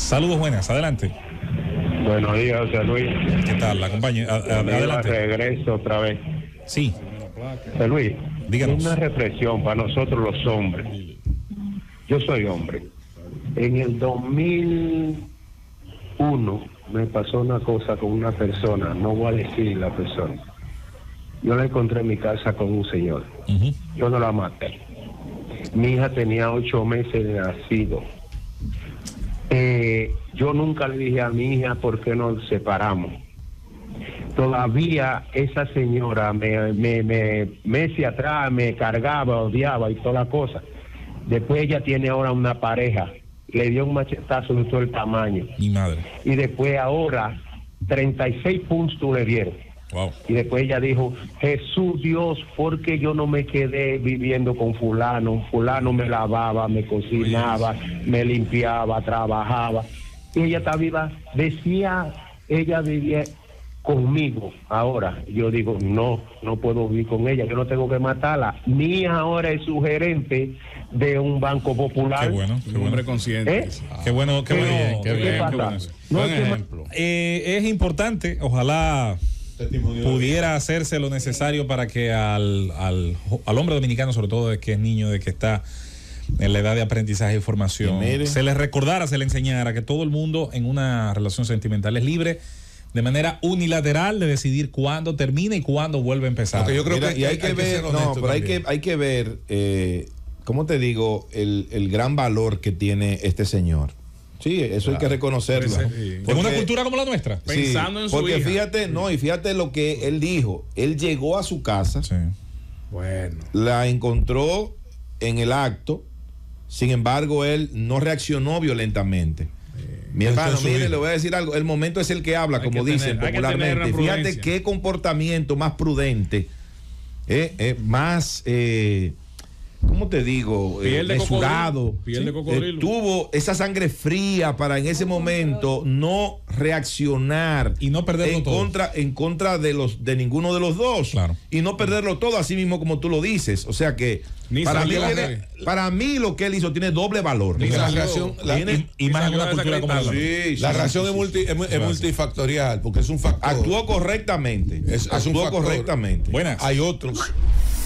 Saludos, buenas, adelante. Buenos días, José Luis. ¿Qué tal? La acompañe. Adelante. Regreso otra vez. Sí. José Luis, díganos. Una reflexión para nosotros los hombres. Yo soy hombre. En el 2001 me pasó una cosa con una persona, no voy a decir la persona. Yo la encontré en mi casa con un señor. Yo no la maté. Mi hija tenía 8 meses de nacido. Yo nunca le dije a mi hija por qué nos separamos. Todavía esa señora meses atrás me cargaba, odiaba y toda la cosa. Después ella tiene ahora una pareja, le dio un machetazo de todo el tamaño. Mi madre. Y después ahora 36 puntos le dieron. Wow. Y después ella dijo, Jesús Dios, ¿por qué yo no me quedé viviendo con fulano? Fulano me lavaba, me cocinaba, me limpiaba, trabajaba. Y ella está viva. Decía, ella vivía conmigo. Ahora yo digo, no puedo vivir con ella, yo no tengo que matarla. Mi hija ahora es su gerente de un banco popular. Qué bueno, qué hombre consciente. Qué bueno, qué bueno. ¿Qué pasa? Buen ejemplo. Es importante, ojalá pudiera hacerse lo necesario para que al hombre dominicano, sobre todo de que es niño, de que está en la edad de aprendizaje y formación, se le recordara, se le enseñara que todo el mundo en una relación sentimental es libre de manera unilateral de decidir cuándo termina y cuándo vuelve a empezar. Porque yo creo que hay que ver, pero hay que ver, ¿cómo te digo? El gran valor que tiene este señor. Sí, eso hay que reconocerlo. En una cultura como la nuestra. Pensando en su hija. Fíjate lo que él dijo. Él llegó a su casa, la encontró en el acto, sin embargo, él no reaccionó violentamente. Mi hermano, mire, le voy a decir algo. El momento es el que habla, como dicen popularmente. Fíjate qué comportamiento más prudente, más... ¿cómo te digo? Mesurado. Tuvo esa sangre fría para en ese momento no reaccionar y no perderlo todo en contra de ninguno de los dos. Claro. Y no perderlo todo, así mismo como tú lo dices. O sea que para mí lo que él hizo tiene doble valor. La reacción, y más en una cultura como la la reacción es multifactorial, porque es un factor. Actuó correctamente. Es un factor. Correctamente. Buenas. Hay otros